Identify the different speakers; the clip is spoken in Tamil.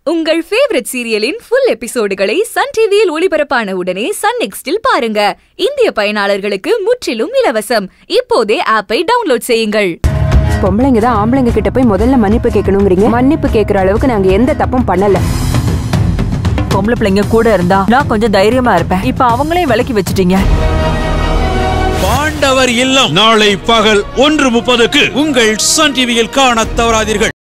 Speaker 1: உங்கள் ஃபேவரட் சீரியலின் ஃபுல் எபிசோடுகளை சன் டிவியில் ஒளிபரப்பான உடனே சன் நெக்ஸ்டில் பாருங்க. இந்திய பயனாளர்களுக்கு முற்றிலும் இலவசம். இப்போதே ஆப்பை டவுன்லோட் செய்யுங்கள்.
Speaker 2: பொம்பளைங்க தான் ஆம்பளைங்க கிட்ட போய் முதல்ல மன்னிப்பு கேட்கணுங்கிறீங்க. மன்னிப்பு கேட்கிற அளவுக்கு நாங்க எந்த தப்பும் பண்ணல.
Speaker 3: பொம்பளை பிள்ளைங்க கூட இருந்தா நான் கொஞ்சம் தைரியமா இருப்பேன். இப்ப அவங்களையும் விலக்கி வச்சிட்டீங்க.
Speaker 4: பாண்டவர் இல்லம் நாளை பகல் 1:30க்கு உங்கள் சன் டிவியில் காண தவறாதீர்கள்.